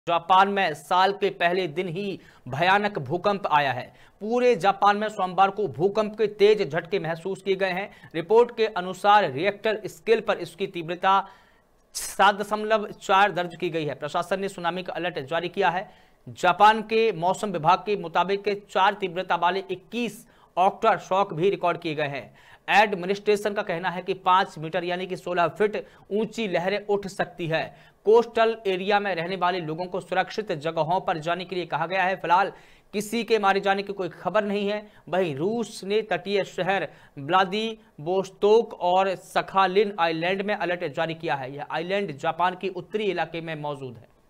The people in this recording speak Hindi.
जापान में साल के पहले दिन ही भयानक भूकंप आया है। पूरे जापान में सोमवार को भूकंप के तेज झटके महसूस किए गए हैं। रिपोर्ट के अनुसार रिएक्टर स्केल पर इसकी तीव्रता 7.4 दर्ज की गई है। प्रशासन ने सुनामी का अलर्ट जारी किया है। जापान के मौसम विभाग के मुताबिक 4 तीव्रता वाले 21 ऑक्टर शॉक भी रिकॉर्ड किए गए हैं। एडमिनिस्ट्रेशन का कहना है कि 5 मीटर यानी कि 16 फीट ऊंची लहरें उठ सकती है। कोस्टल एरिया में रहने वाले लोगों को सुरक्षित जगहों पर जाने के लिए कहा गया है। फिलहाल किसी के मारे जाने की कोई खबर नहीं है। वहीं रूस ने तटीय शहर व्लादिवोस्तोक और सखालिन आइलैंड में अलर्ट जारी किया है। यह आइलैंड जापान के उत्तरी इलाके में मौजूद है।